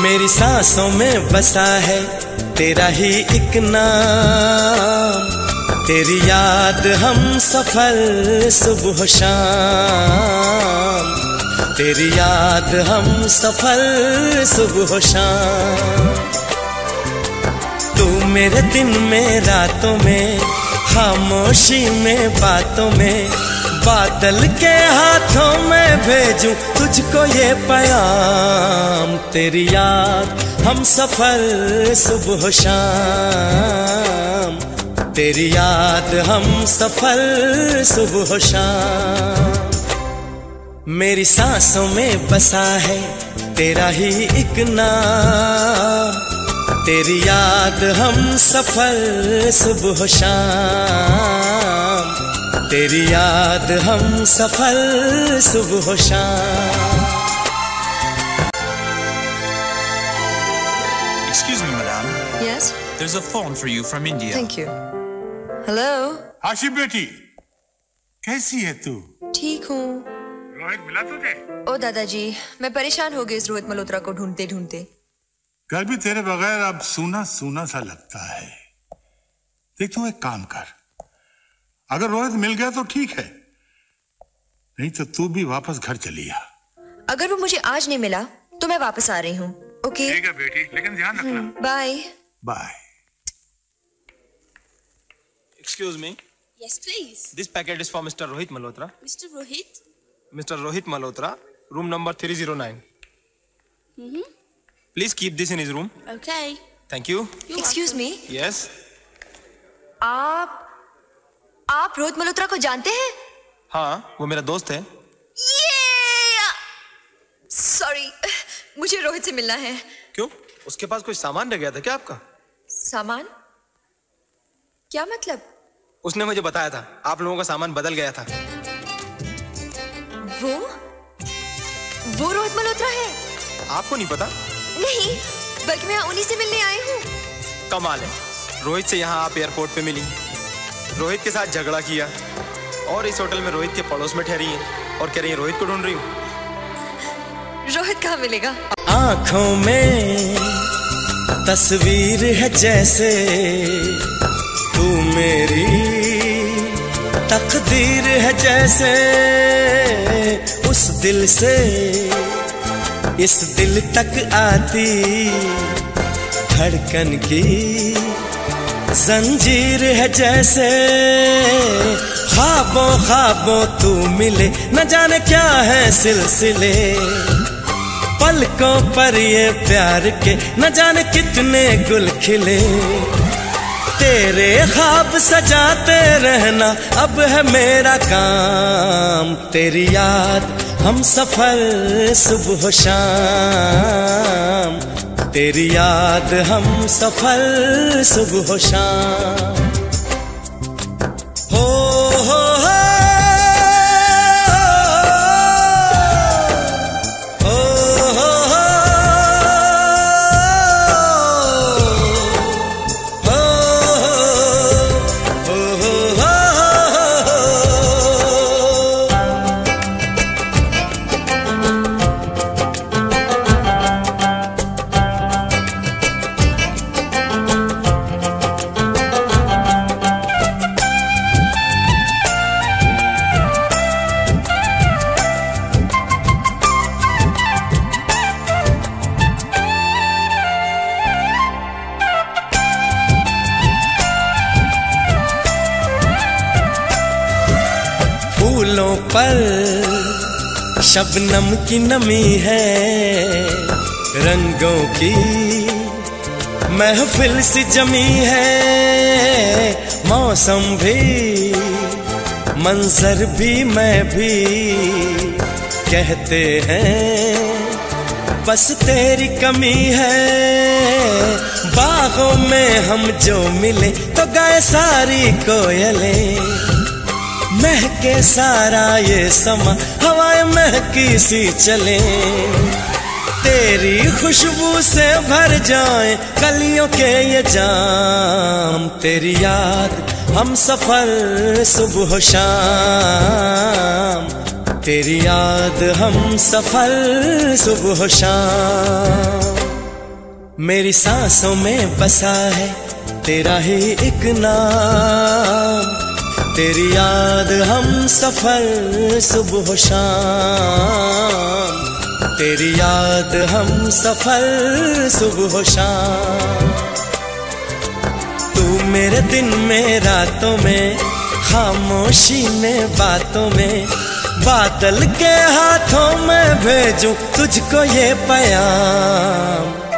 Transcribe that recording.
मेरी सांसों में बसा है तेरा ही एक नाम, तेरी याद हम सफर सुबह शाम, तेरी याद हम सफर सुबह शाम। तू मेरे दिन में रातों में, खामोशी में बातों में, बादल के हाथों में भेजूं तुझको ये पैगाम, तेरी याद हम सफर सुबह शाम, तेरी याद हम सफर सुबह शाम। मेरी सांसों में बसा है तेरा ही एक नाम, तेरी याद हम सफर सुबह शाम, तेरी याद हम सफर सुबह शाम। Excuse me, madam. Yes? There's a phone for you from India. Thank you. Hello? आशी बेटी, कैसी है तू? ठीक हूँ। रोहित मिला तुझे? ओ दादाजी, मैं परेशान हो गई इस रोहित मल्होत्रा को ढूंढते ढूंढते। घर भी तेरे बगैर अब सूना सूना सा लगता है। देख तू एक काम कर, अगर रोहित मिल गया तो ठीक है, नहीं तो तू भी वापस घर चली आ। अगर वो मुझे आज नहीं मिला तो मैं वापस आ रही हूँ। ओके? ठीक है बेटी, लेकिन ध्यान रखना। Bye. Bye. Excuse me. Yes, please. This packet is for Mr. Rohit Malhotra. Mr. Rohit? Mr. Rohit Malhotra, room number 309. Please keep this in his room. Okay. Thank you. Excuse me? Yes. आप रोहित मल्होत्रा को जानते हैं? हाँ, वो मेरा दोस्त है। Sorry, मुझे रोहित से मिलना है। क्यों? उसके पास कोई सामान रह गया था क्या आपका? सामान? क्या मतलब? उसने मुझे बताया था आप लोगों का सामान बदल गया था। वो रोहित मल्होत्रा है? आपको नहीं पता? नहीं, बल्कि मैं उन्हीं से मिलने आई हूँ। कमाल है, रोहित से यहाँ आप एयरपोर्ट पे मिली, रोहित के साथ झगड़ा किया और इस होटल में रोहित के पड़ोस में ठहरी हैं और कह रही है रोहित को ढूंढ रही हूँ। रोहित कहाँ मिलेगा? आँखों में तस्वीर है जैसे तू मेरी तकदीर है जैसे, उस दिल से इस दिल तक आती धड़कन की जंजीर है जैसे, ख्वाबों ख्वाबों तू मिले न जाने क्या है सिलसिले, पलकों पर ये प्यार के न जाने कितने गुल खिले, तेरे ख्वाब सजाते रहना अब है मेरा काम, तेरी याद हम सफर सुबह शाम, तेरी याद हम सफर सुबह शाम। हो फूलों पर शबनम की नमी है, रंगों की महफिल सी जमी है, मौसम भी मंजर भी मैं भी कहते हैं बस तेरी कमी है, बागों में हम जो मिले तो गाए सारी कोयलें, महके सारा ये समा हवाएं महकी सी चले, तेरी खुशबू से भर जाए कलियों के ये जाम, तेरी याद हम सफर सुबह शाम, तेरी याद हम सफर सुबह शाम। मेरी सांसों में बसा है तेरा ही एक नाम, तेरी याद हम सफर सुबह शाम, तेरी याद हम सफर सुबह शाम। तू मेरे दिन में रातों में, खामोशी में बातों में, बादल के हाथों में भेजूं तुझको ये पैगाम।